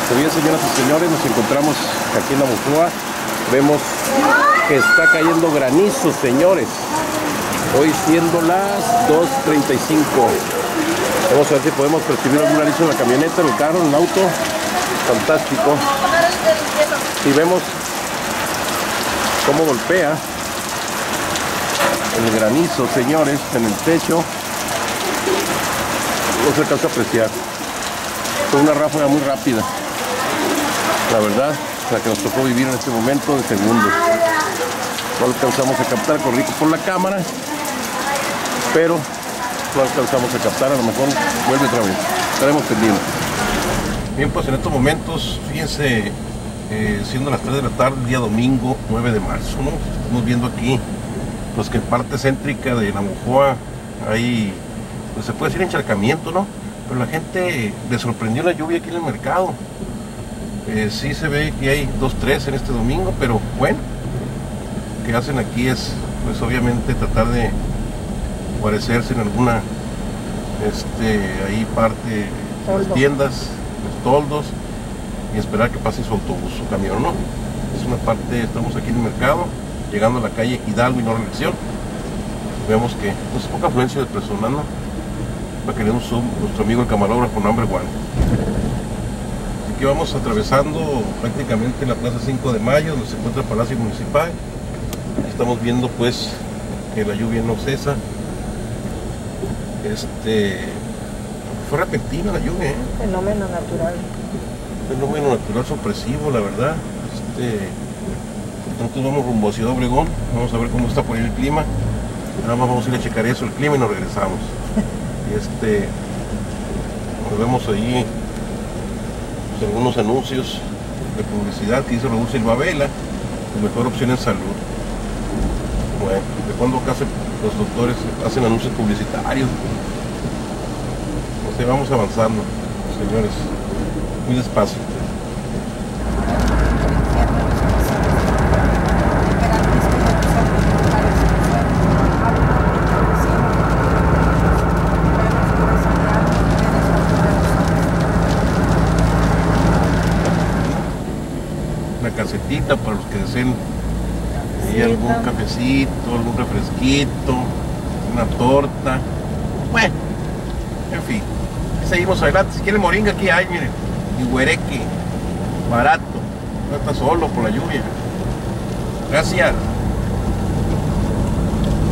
Muy bien, señoras y señores, nos encontramos aquí en Namujoa. Vemos que está cayendo granizo, señores. Hoy siendo las 2:35. Vamos a ver si podemos percibir algún granizo en la camioneta, en el carro, en el auto. Fantástico. Y vemos cómo golpea el granizo, señores, en el techo. No se alcanza a apreciar. Fue una ráfaga muy rápida, la verdad, la que nos tocó vivir en este momento de segundos. No alcanzamos a captar, corrí por la cámara, pero no alcanzamos a captar. A lo mejor vuelve otra vez. Estaremos pendientes. Bien, pues en estos momentos, fíjense, siendo las 3 de la tarde, el día domingo 9 de marzo, ¿no? Estamos viendo aquí, pues que en parte céntrica de Namujoa hay, pues se puede decir encharcamiento, ¿no? Pero la gente le sorprendió la lluvia aquí en el mercado. Sí se ve que hay 2-3 en este domingo, pero bueno, lo que hacen aquí es, pues obviamente tratar de guarecerse en alguna, ahí parte de las tiendas, los toldos, y esperar que pase su autobús, su camión, ¿no? Es una parte, estamos aquí en el mercado, llegando a la calle Hidalgo y no Reelección. Vemos que pues, poca afluencia de personas, ¿no? Va a querer un zoom, nuestro amigo el camarógrafo number 1. Aquí vamos atravesando prácticamente la plaza 5 de Mayo, donde se encuentra el Palacio Municipal. Estamos viendo pues que la lluvia no cesa. Fue repentina la lluvia, ¿eh? Fenómeno natural. Fenómeno natural sorpresivo, la verdad. Nosotros vamos rumbo a Ciudad Obregón. Vamos a ver cómo está por ahí el clima. Nada más vamos a ir a checar eso, el clima, y nos regresamos. Nos vemos ahí pues, algunos anuncios de publicidad que dice Raúl Silva Vela, la mejor opción en salud. Bueno, ¿de cuándo acá los doctores hacen anuncios publicitarios? No sé, vamos avanzando, señores, muy despacio. Una casetita para los que deseen y algún cafecito, algún refresquito, una torta. Bueno, en fin, seguimos adelante. Si quieren moringa, aquí hay, miren, y huereque, barato, no está solo por la lluvia. Gracias.